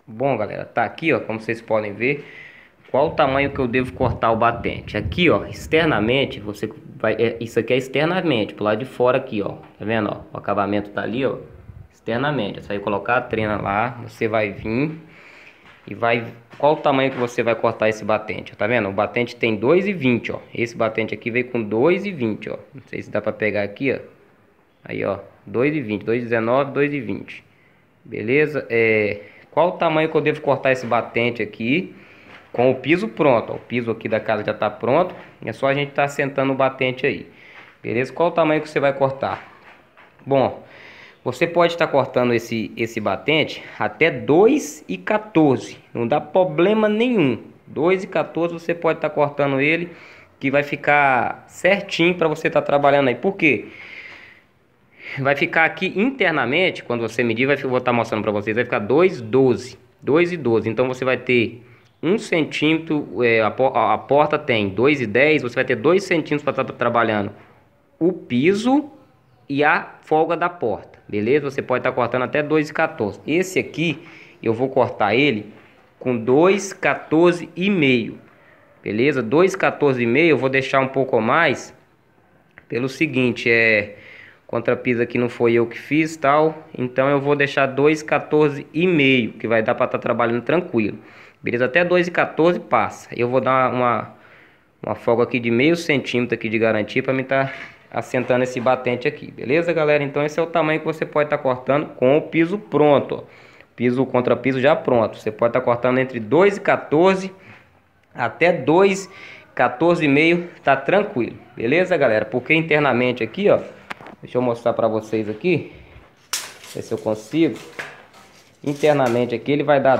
Bom, galera, tá aqui, ó, como vocês podem ver, qual o tamanho que eu devo cortar o batente. Aqui, ó, externamente, você vai, isso aqui é externamente, pro lado de fora aqui, ó, tá vendo, ó, o acabamento tá ali, ó, externamente. Você vai colocar a trena lá, você vai vir e vai, qual o tamanho que você vai cortar esse batente, ó, tá vendo? O batente tem 2,20, ó, esse batente aqui veio com 2,20, ó, não sei se dá pra pegar aqui, ó, aí, ó, 2,20, 2,19, 2,20. Beleza? Qual o tamanho que eu devo cortar esse batente aqui com o piso pronto? Ó, o piso aqui da casa já está pronto. É só a gente estar sentando o batente aí. Beleza? Qual o tamanho que você vai cortar? Bom, você pode estar cortando esse batente até 2,14. Não dá problema nenhum. 2,14 você pode estar cortando ele, que vai ficar certinho para você estar trabalhando aí. Por quê? Vai ficar aqui internamente, quando você medir, vou estar mostrando para vocês, vai ficar 2,12. 2,12. Então você vai ter 1 centímetro, a porta tem 2,10, você vai ter 2 centímetros para estar trabalhando o piso e a folga da porta, beleza? Você pode estar cortando até 2,14. Esse aqui, eu vou cortar ele com 2,14 e meio, beleza? 2,14 e meio, eu vou deixar um pouco a mais, pelo seguinte, contrapiso aqui não foi eu que fiz, tal. Então eu vou deixar 2,14 e meio, que vai dar para estar trabalhando tranquilo. Beleza? Até 2,14 passa. Eu vou dar uma folga aqui de meio centímetro aqui de garantia para me estar assentando esse batente aqui. Beleza, galera? Então esse é o tamanho que você pode estar cortando com o piso pronto, ó. Piso, contrapiso já pronto. Você pode estar cortando entre 2,14 até 2,14,5, tá tranquilo. Beleza, galera? Porque internamente aqui, ó, deixa eu mostrar para vocês aqui, ver se eu consigo. Internamente aqui ele vai dar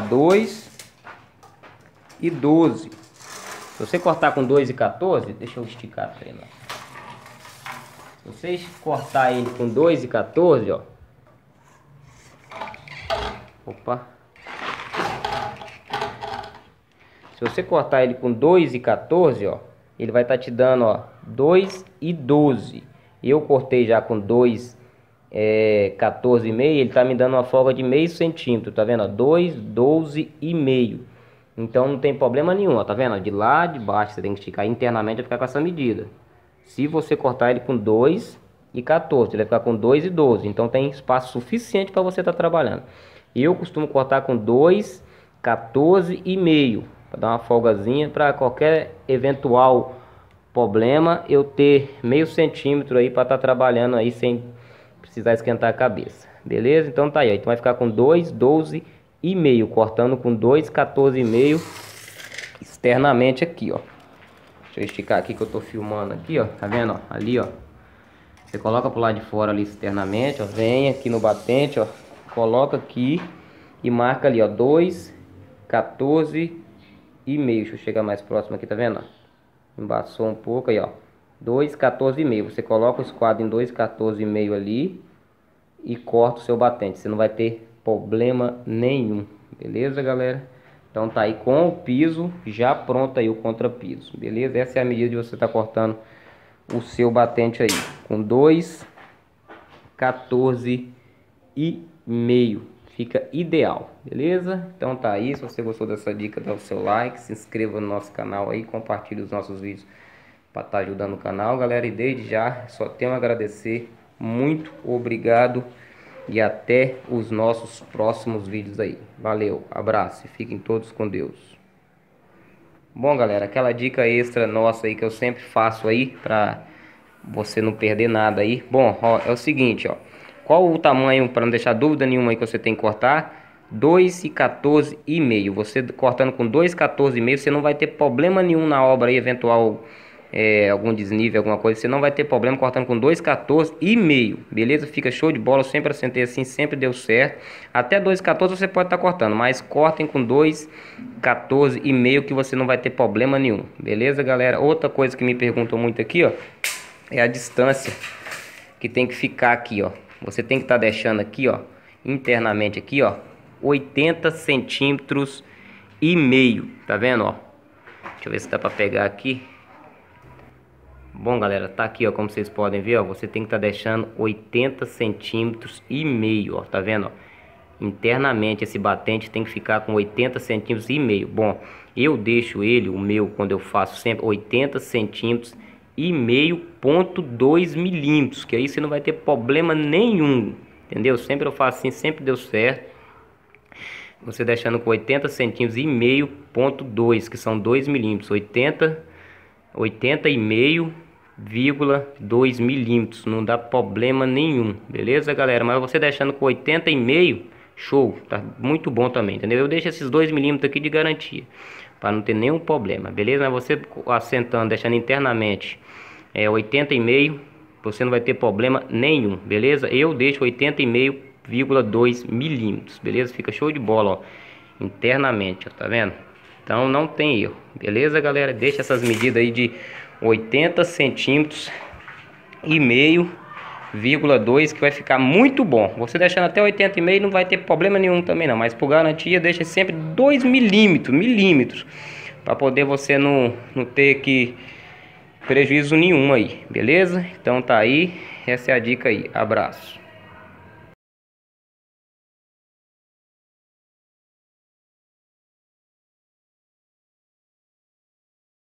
2,12. Se você cortar com 2,14, deixa eu esticar a trena. Se vocês cortar ele com 2,14, ó. Opa. Se você cortar ele com 2,14, ó, ele vai estar te dando, ó, 2,12. Eu cortei já com 2,14,5, ele tá me dando uma folga de meio centímetro, tá vendo? 2,12,5. Então não tem problema nenhum, ó, tá vendo? De lá de baixo você tem que esticar internamente, vai ficar com essa medida. Se você cortar ele com 2,14, ele vai ficar com 2,12. Então tem espaço suficiente para você estar trabalhando. Eu costumo cortar com 2,14,5, para dar uma folgazinha, para qualquer eventual problema eu ter meio centímetro aí para estar trabalhando aí sem precisar esquentar a cabeça. Beleza? Então tá aí, ó. Então vai ficar com 2,12,5, cortando com 2,14,5 externamente aqui, ó. Deixa eu esticar aqui que eu tô filmando aqui, ó. Tá vendo, ó? Ali, ó. Você coloca pro lado de fora ali externamente, ó. Vem aqui no batente, ó. Coloca aqui e marca ali, ó. 2,14,5. Deixa eu chegar mais próximo aqui, tá vendo, ó? Embaçou um pouco aí, ó. 2,14,5. Você coloca o esquadro em 2,14,5 ali e corta o seu batente. Você não vai ter problema nenhum. Beleza, galera? Então tá aí com o piso já pronto aí o contrapiso. Beleza? Essa é a medida de você estar cortando o seu batente aí. Com 2,14,5. Fica ideal. Beleza? Então tá aí. Se você gostou dessa dica, dá o seu like. Se inscreva no nosso canal aí. Compartilhe os nossos vídeos para estar ajudando o canal, galera. E desde já só tenho a agradecer. Muito obrigado. E até os nossos próximos vídeos aí. Valeu, abraço e fiquem todos com Deus. Bom, galera, aquela dica extra nossa aí que eu sempre faço aí pra você não perder nada aí. Bom, ó, é o seguinte, ó. Qual o tamanho, para não deixar dúvida nenhuma aí que você tem que cortar? 2,14,5. Você cortando com 2,14,5, você não vai ter problema nenhum na obra aí, eventual algum desnível, alguma coisa, você não vai ter problema cortando com 2,14,5, beleza? Fica show de bola, eu sempre assentei assim, sempre deu certo. Até 2,14 você pode estar cortando, mas cortem com 2,14,5 que você não vai ter problema nenhum, beleza, galera? Outra coisa que me perguntam muito aqui, ó, é a distância que tem que ficar aqui, ó. Você tem que estar deixando aqui, ó, internamente aqui, ó, 80 centímetros e meio, tá vendo, ó? Deixa eu ver se dá pra pegar aqui. Bom, galera, tá aqui, ó, como vocês podem ver, ó, você tem que estar deixando 80 centímetros e meio, ó, tá vendo, ó? internamente esse batente tem que ficar com 80 centímetros e meio. Bom, eu deixo ele, o meu, quando eu faço sempre 80 centímetros e meio, ponto 2 milímetros, que aí você não vai ter problema nenhum, entendeu? Sempre eu faço assim, sempre deu certo. Você deixando com 80 centímetros e meio, ponto 2, que são 2 milímetros, 80 e meio, 2 milímetros, não dá problema nenhum, beleza, galera? Mas você deixando com 80 e meio, show, tá muito bom também, entendeu? Eu deixo esses 2 milímetros aqui de garantia, para não ter nenhum problema, beleza? Mas você assentando, deixando internamente 80 e meio, você não vai ter problema nenhum, beleza? Eu deixo 80 e meio, 2 milímetros, beleza? Fica show de bola, ó, internamente, ó, tá vendo? Então não tem erro, beleza, galera? Deixa essas medidas aí de 80 centímetros e meio, 2, que vai ficar muito bom. Você deixando até 80 e meio não vai ter problema nenhum também não, mas por garantia deixa sempre 2 milímetros, para poder você não ter que prejuízo nenhum aí, beleza? Então tá aí, essa é a dica aí, abraço.